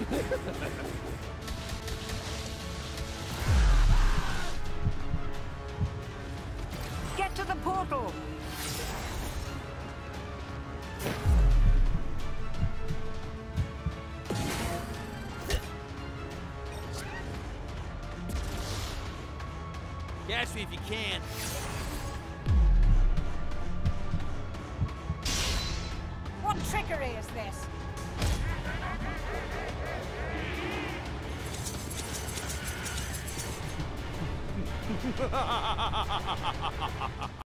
Get to the portal! Catch me if you can. What trickery is this?